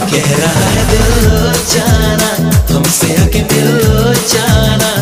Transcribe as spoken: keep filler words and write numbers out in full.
कह रहा है दिल जाना, हमसे आके मिल जाना।